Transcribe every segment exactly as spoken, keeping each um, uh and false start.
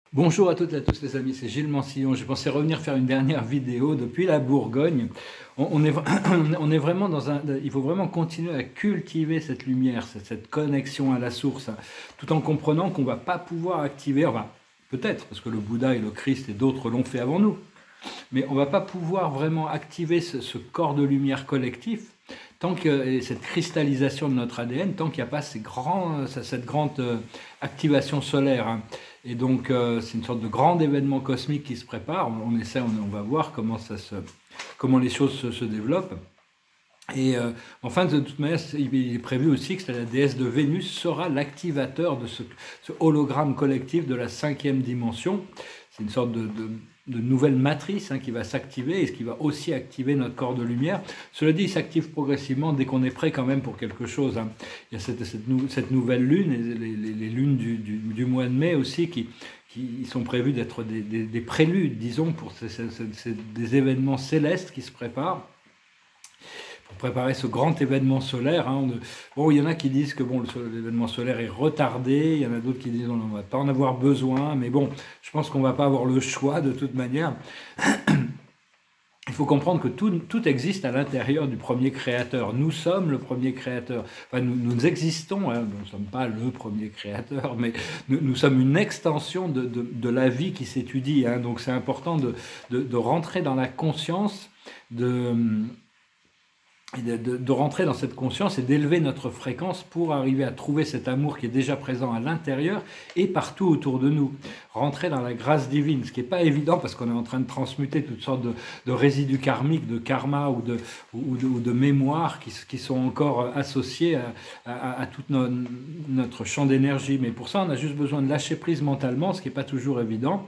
Bonjour à toutes et à tous les amis, c'est Gilles Mansillon. Je pensais revenir faire une dernière vidéo depuis la Bourgogne. On, on, est, on est vraiment dans un... Il faut vraiment continuer à cultiver cette lumière, cette, cette connexion à la source, hein, tout en comprenant qu'on ne va pas pouvoir activer, enfin peut-être, parce que le Bouddha et le Christ et d'autres l'ont fait avant nous, mais on ne va pas pouvoir vraiment activer ce, ce corps de lumière collectif tant que cette cristallisation de notre A D N, tant qu'il n'y a pas ces grands, cette grande activation solaire. Hein. Et donc, euh, c'est une sorte de grand événement cosmique qui se prépare. On, on essaie, on, on va voir comment, ça se, comment les choses se, se développent. Et euh, enfin, de toute manière, il est prévu aussi que la déesse de Vénus sera l'activateur de ce, ce hologramme collectif de la cinquième dimension. C'est une sorte de, de, de nouvelle matrice hein, qui va s'activer et ce qui va aussi activer notre corps de lumière. Cela dit, il s'active progressivement dès qu'on est prêt quand même pour quelque chose. Hein. Il y a cette, cette, nou cette nouvelle lune, et les, les, les lunes du, du, du mois de mai aussi qui, qui sont prévues d'être des, des, des préludes, disons, pour ces, ces, ces, des événements célestes qui se préparent. Pour préparer ce grand événement solaire. Hein, on, bon, il y en a qui disent que bon, l'événement solaire est retardé, il y en a d'autres qui disent qu'on ne va pas en avoir besoin, mais bon, je pense qu'on ne va pas avoir le choix de toute manière. Il faut comprendre que tout, tout existe à l'intérieur du premier créateur. Nous sommes le premier créateur. Enfin, nous, nous existons, hein, nous ne sommes pas le premier créateur, mais nous, nous sommes une extension de, de, de la vie qui s'étudie. Hein, donc c'est important de, de, de rentrer dans la conscience de... De, de, de rentrer dans cette conscience et d'élever notre fréquence pour arriver à trouver cet amour qui est déjà présent à l'intérieur et partout autour de nous. Rentrer dans la grâce divine, ce qui n'est pas évident parce qu'on est en train de transmuter toutes sortes de, de résidus karmiques, de karma ou de, ou de, ou de mémoires qui, qui sont encore associés à, à, à tout no, notre champ d'énergie. Mais pour ça, on a juste besoin de lâcher prise mentalement, ce qui n'est pas toujours évident.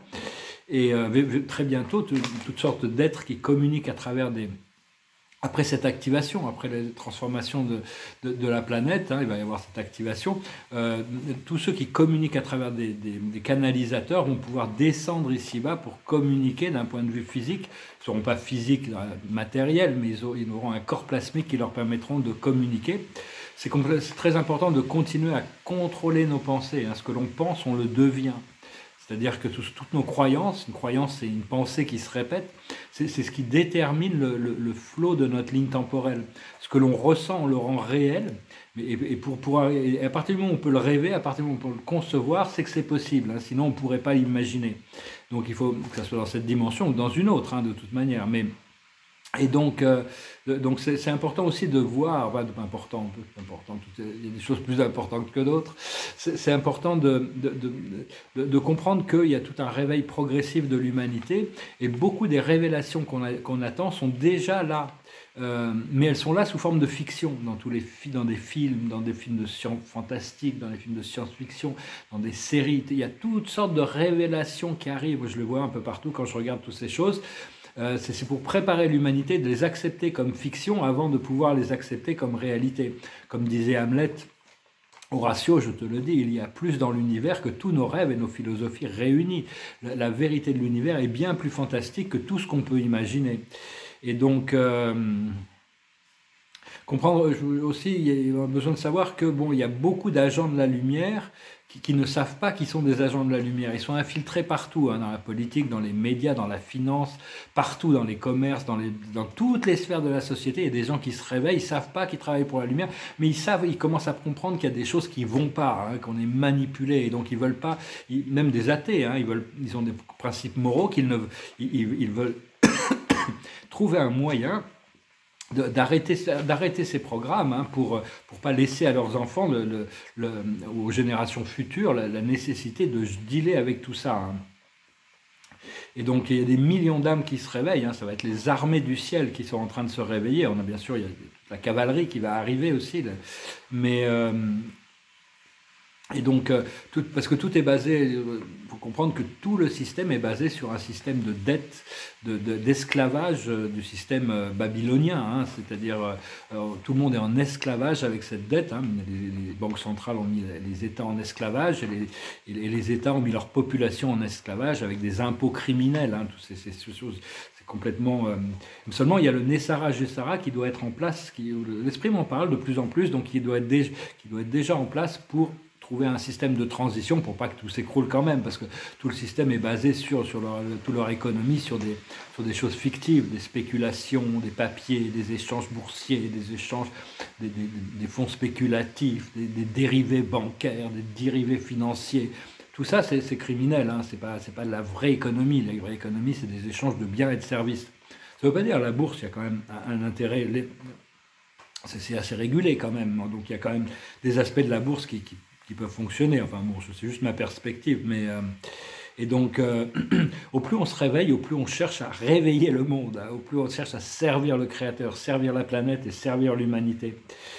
Et euh, très bientôt, toutes sortes d'êtres qui communiquent à travers des... Après cette activation, après la transformation de, de, de la planète, hein, il va y avoir cette activation, euh, tous ceux qui communiquent à travers des, des, des canalisateurs vont pouvoir descendre ici-bas pour communiquer d'un point de vue physique. Ils ne seront pas physiques, matériels, mais ils, auront, ils auront un corps plasmique qui leur permettront de communiquer. C'est très important de continuer à contrôler nos pensées. Hein. Ce que l'on pense, on le devient. C'est-à-dire que tout, toutes nos croyances, une croyance c'est une pensée qui se répète, c'est ce qui détermine le, le, le flot de notre ligne temporelle. Ce que l'on ressent, on le rend réel, et, et, pour, pour, et à partir du moment où on peut le rêver, à partir du moment où on peut le concevoir, c'est que c'est possible, hein, sinon on ne pourrait pas l'imaginer. Donc il faut que ce soit dans cette dimension ou dans une autre, hein, de toute manière. Mais, et donc, euh, donc c'est important aussi de voir, enfin, important, important, il y a des choses plus importantes que d'autres, c'est important de, de, de, de, de comprendre qu'il y a tout un réveil progressif de l'humanité et beaucoup des révélations qu'on qu'on attend sont déjà là. Euh, mais elles sont là sous forme de fiction, dans, tous les, dans des films, dans des films de science fantastique, dans des films de science-fiction, dans des séries. Il y a toutes sortes de révélations qui arrivent, je le vois un peu partout quand je regarde toutes ces choses. Euh, c'est pour préparer l'humanité de les accepter comme fiction avant de pouvoir les accepter comme réalité. Comme disait Hamlet, Horatio, je te le dis, il y a plus dans l'univers que tous nos rêves et nos philosophies réunis. La, la vérité de l'univers est bien plus fantastique que tout ce qu'on peut imaginer. Et donc... Euh, comprendre aussi, il y a besoin de savoir que bon, il y a beaucoup d'agents de la lumière qui, qui ne savent pas qu'ils sont des agents de la lumière. Ils sont infiltrés partout, hein, dans la politique, dans les médias, dans la finance, partout dans les commerces, dans, les, dans toutes les sphères de la société. Il y a des gens qui se réveillent, ils ne savent pas qu'ils travaillent pour la lumière, mais ils savent, ils commencent à comprendre qu'il y a des choses qui ne vont pas, hein, qu'on est manipulé, et donc ils ne veulent pas, ils, même des athées, hein, ils, veulent, ils ont des principes moraux qu'ils ne, ils, ils veulent trouver un moyen d'arrêter d'arrêter ces programmes, hein, pour pour pas laisser à leurs enfants, le, le, le, aux générations futures, la, la nécessité de dealer avec tout ça. Hein. Et donc il y a des millions d'âmes qui se réveillent, hein, ça va être les armées du ciel qui sont en train de se réveiller. On a bien sûr il y a la cavalerie qui va arriver aussi, là. mais euh, et donc, euh, tout, parce que tout est basé, il euh, faut comprendre que tout le système est basé sur un système de dette, d'esclavage de, de, euh, du système euh, babylonien, hein, c'est-à-dire euh, tout le monde est en esclavage avec cette dette, hein, les, les banques centrales ont mis les États en esclavage et les, et les États ont mis leur population en esclavage avec des impôts criminels, hein, toutes ces, ces choses. Complètement. Euh, seulement, il y a le Nessara Gessara qui doit être en place, l'esprit m'en parle de plus en plus, donc qui doit, être déjà, qui doit être déjà en place pour trouver un système de transition pour pas que tout s'écroule quand même, parce que tout le système est basé sur, sur leur, toute leur économie sur des, sur des choses fictives, des spéculations, des papiers, des échanges boursiers, des échanges, des, des, des fonds spéculatifs, des, des dérivés bancaires, des dérivés financiers. Tout ça, c'est criminel, hein. C'est pas, c'est pas de la vraie économie. La vraie économie, c'est des échanges de biens et de services. Ça ne veut pas dire la bourse, il y a quand même un, un intérêt, c'est assez régulé quand même, donc il y a quand même des aspects de la bourse qui, qui, qui peuvent fonctionner. Enfin bon, c'est juste ma perspective, mais... Euh, et donc, euh, au plus on se réveille, au plus on cherche à réveiller le monde, hein, au plus on cherche à servir le Créateur, servir la planète et servir l'humanité.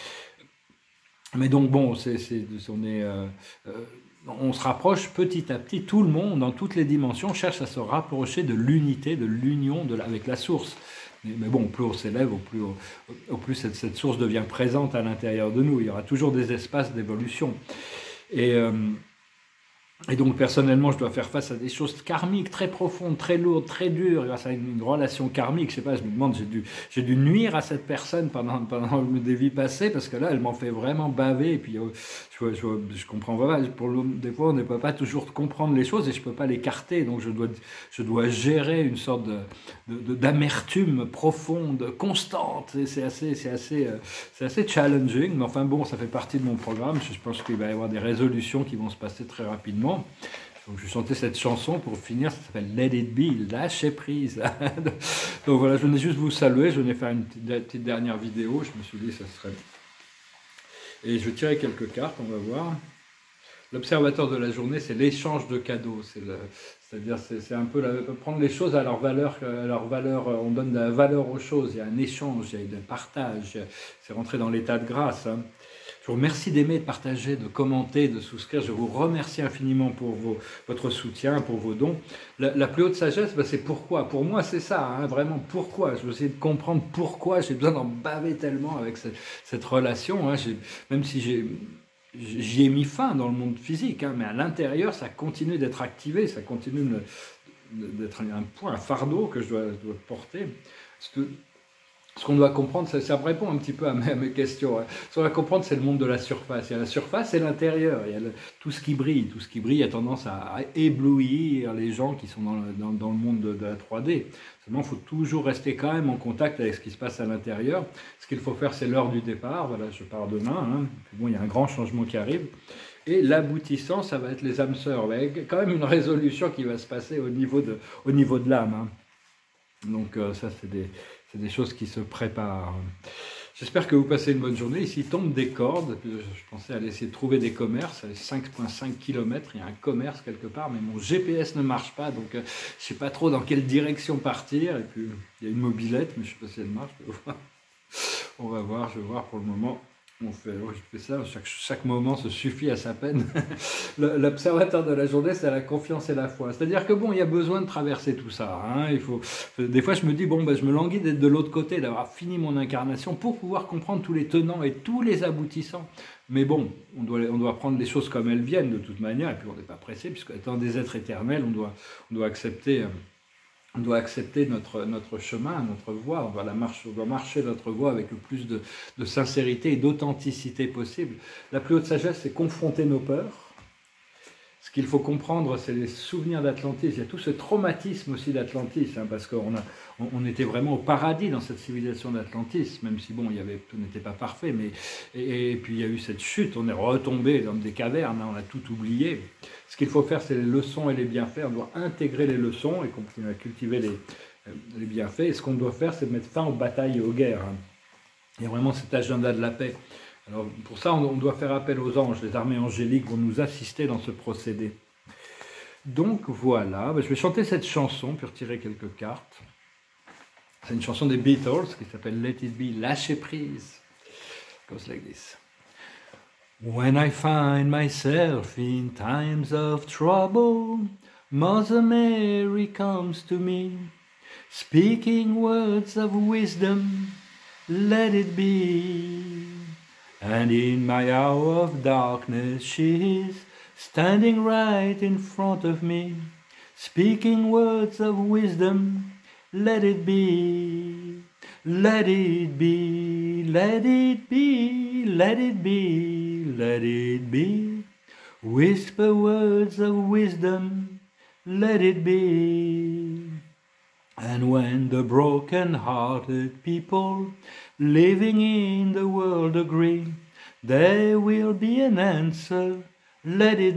Mais donc bon, c'est, c'est, on, est, euh, euh, on se rapproche petit à petit, tout le monde, dans toutes les dimensions, cherche à se rapprocher de l'unité, de l'union de la, avec la source. Mais, mais bon, plus on s'élève, au plus, au, au plus cette, cette source devient présente à l'intérieur de nous. Il y aura toujours des espaces d'évolution. Et... Euh, Et donc, personnellement, je dois faire face à des choses karmiques très profondes, très lourdes, très dures, grâce à une, une relation karmique. Je sais pas, je me demande, j'ai dû, j'ai dû nuire à cette personne pendant, pendant des vies passées, parce que là, elle m'en fait vraiment baver. Et puis, euh, je, je, je comprends pas. Pour le, des fois, on ne peut pas toujours comprendre les choses et je ne peux pas l'écarter. Donc, je dois, je dois gérer une sorte de, de, d'amertume profonde, constante. Et c'est assez, c'est assez, euh, c'est assez challenging. Mais enfin, bon, ça fait partie de mon programme. Je pense qu'il va y avoir des résolutions qui vont se passer très rapidement. Donc je chantais cette chanson pour finir, ça s'appelle Let It Be, lâcher prise. Donc voilà, je venais juste vous saluer, je venais faire une petite dernière vidéo, je me suis dit ça serait... Et je tirais quelques cartes, on va voir. L'observateur de la journée, c'est l'échange de cadeaux, c'est-à-dire c'est un peu la, prendre les choses à leur valeur, à leur valeur, on donne de la valeur aux choses, il y a un échange, il y a un partage, c'est rentrer dans l'état de grâce. Hein. Je vous remercie d'aimer, de partager, de commenter, de souscrire. Je vous remercie infiniment pour vos, votre soutien, pour vos dons. La, la plus haute sagesse, ben c'est pourquoi. Pour moi, c'est ça, hein, vraiment pourquoi. Je veux essayer de comprendre pourquoi j'ai besoin d'en baver tellement avec cette, cette relation. Hein. Même si j'ai... J'y ai mis fin dans le monde physique, hein, mais à l'intérieur, ça continue d'être activé, ça continue d'être un poids, un fardeau que je dois, je dois porter. Parce que ce qu'on doit comprendre, ça, ça répond un petit peu à mes, à mes questions. Hein. Ce qu'on doit comprendre, c'est le monde de la surface. Il y a la surface et l'intérieur. Il y a le, tout ce qui brille. Tout ce qui brille a tendance à, à éblouir les gens qui sont dans le, dans, dans le monde de, de la trois D. Seulement, il faut toujours rester quand même en contact avec ce qui se passe à l'intérieur. Ce qu'il faut faire, c'est l'heure du départ. Voilà, je pars demain. Hein. Puis bon, il y a un grand changement qui arrive. Et l'aboutissant, ça va être les âmes sœurs. Il y a quand même une résolution qui va se passer au niveau de, au niveau de l'âme. Hein. Donc euh, ça, c'est des... C'est des choses qui se préparent. J'espère que vous passez une bonne journée. Ici tombent des cordes. Je pensais aller essayer de trouver des commerces. À cinq virgule cinq kilomètres, il y a un commerce quelque part, mais mon G P S ne marche pas. Donc je ne sais pas trop dans quelle direction partir. Et puis il y a une mobilette, mais je ne sais pas si elle marche. On va voir, je vais voir pour le moment. On fait, ouais, je fais ça, chaque, chaque moment se suffit à sa peine. L'observateur de la journée, c'est la confiance et la foi. C'est-à-dire que bon, il y a besoin de traverser tout ça. Hein. Il faut, des fois, je me dis, bon, ben, je me languis d'être de l'autre côté, d'avoir fini mon incarnation pour pouvoir comprendre tous les tenants et tous les aboutissants. Mais bon, on doit, on doit prendre les choses comme elles viennent de toute manière, et puis on n'est pas pressé, puisque étant des êtres éternels, on doit, on doit accepter... On doit accepter notre, notre chemin, notre voie, on doit, la marche, on doit marcher notre voie avec le plus de, de sincérité et d'authenticité possible. La plus haute sagesse, c'est confronter nos peurs. Ce qu'il faut comprendre, c'est les souvenirs d'Atlantis. Il y a tout ce traumatisme aussi d'Atlantis, hein, parce qu'on a, on, on était vraiment au paradis dans cette civilisation d'Atlantis, même si bon, il y avait, tout n'était pas parfait, mais et, et puis il y a eu cette chute, on est retombé dans des cavernes, hein, on a tout oublié. Ce qu'il faut faire, c'est les leçons et les bienfaits. On doit intégrer les leçons et continuer à cultiver les, les bienfaits. Et ce qu'on doit faire, c'est mettre fin aux batailles et aux guerres. Hein. Il y a vraiment cet agenda de la paix. Alors, pour ça, on doit faire appel aux anges. Les armées angéliques vont nous assister dans ce procédé. Donc, voilà. Je vais chanter cette chanson, puis retirer quelques cartes. C'est une chanson des Beatles qui s'appelle Let It Be, lâcher prise. It goes like this. When I find myself in times of trouble, Mother Mary comes to me, speaking words of wisdom, let it be. And in my hour of darkness she is standing right in front of me, speaking words of wisdom, let it be. Let it be, let it be, let it be, let it be. Whisper words of wisdom, let it be. And when the broken-hearted people living in the world agree, there will be an answer, let it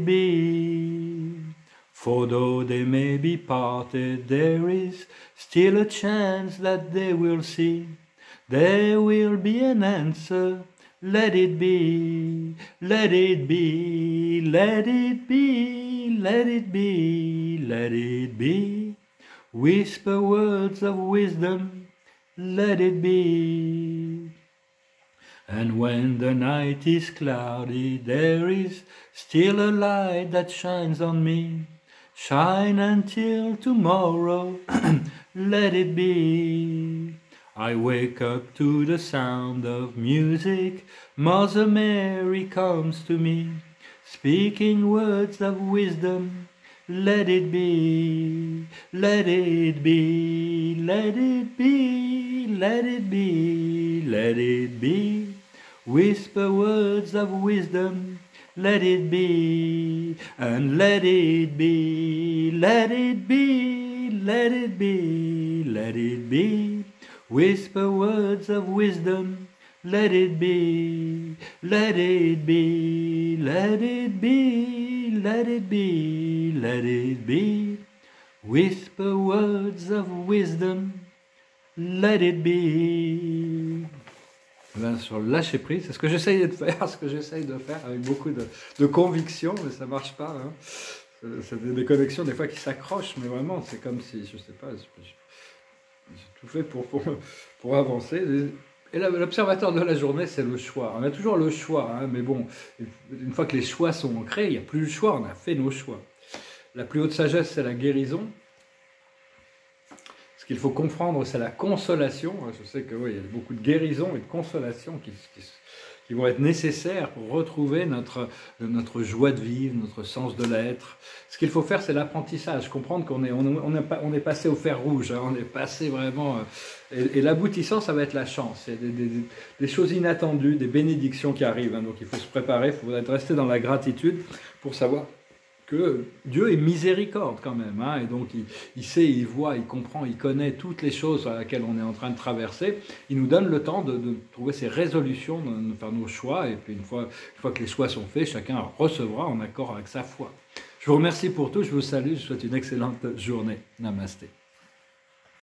be. For though they may be parted, there is still a chance that they will see. There will be an answer, let it be, let it be, let it be, let it be, let it be. Whisper words of wisdom, let it be. And when the night is cloudy, there is still a light that shines on me. Shine until tomorrow, let it be. I wake up to the sound of music, Mother Mary comes to me, speaking words of wisdom, let it be, let it be, let it be, let it be, let it be. Whisper words of wisdom, let it be, and let it be, let it be, let it be, let it be. Whisper words of wisdom, let it be, let it be, let it be, let it be, let it be. Whisper words of wisdom, let it be. Ben, sur le lâcher prise, c'est ce que j'essaye de faire, ce que j'essaye de faire avec beaucoup de, de conviction, mais ça marche pas. Hein. C'est des connexions des fois qui s'accrochent, mais vraiment c'est comme si, je sais pas, j'ai tout fait pour, pour, pour avancer. Et l'observateur de la journée, c'est le choix. On a toujours le choix, hein, mais bon, une fois que les choix sont ancrés, il n'y a plus le choix, on a fait nos choix. La plus haute sagesse, c'est la guérison. Ce qu'il faut comprendre, c'est la consolation. Je sais que oui, il y a beaucoup de guérison et de consolation qui, qui, qui vont être nécessaires pour retrouver notre, notre joie de vivre, notre sens de l'être. Ce qu'il faut faire, c'est l'apprentissage, comprendre qu'on est, on, on est, on est passé au fer rouge, hein, on est passé vraiment... Et, et l'aboutissant, ça va être la chance. Il y a des, des, des choses inattendues, des bénédictions qui arrivent. Hein, donc il faut se préparer, il faut rester dans la gratitude pour savoir que Dieu est miséricorde quand même, hein, et donc il, il sait, il voit, il comprend, il connaît toutes les choses à laquelle on est en train de traverser. Il nous donne le temps de, de trouver ses résolutions, de, de faire nos choix, et puis une fois, une fois que les choix sont faits, chacun recevra en accord avec sa foi. Je vous remercie pour tout, je vous salue, je vous souhaite une excellente journée. Namasté.